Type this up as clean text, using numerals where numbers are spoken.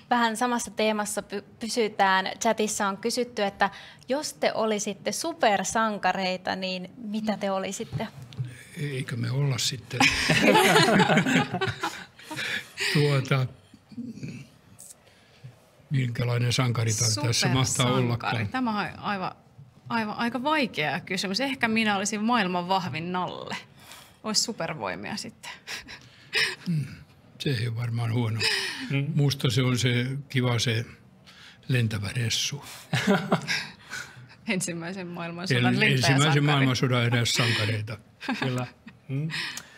vähän samassa teemassa pysytään. Chatissa on kysytty, että jos te olisitte supersankareita, niin mitä te olisitte? Eikö me olla sitten? Minkälainen sankari tässä mahtaa ollakaan? Tämä on aika vaikea kysymys. Ehkä minä olisin maailman vahvin nalle. Olisi supervoimia sitten. Se ei ole varmaan huono. Musta se on se kiva se lentävä ressu. Ensimmäisen maailmansodan lentäjäsankareita. Ensimmäisen maailmansodan eräs sankareita. Kyllä.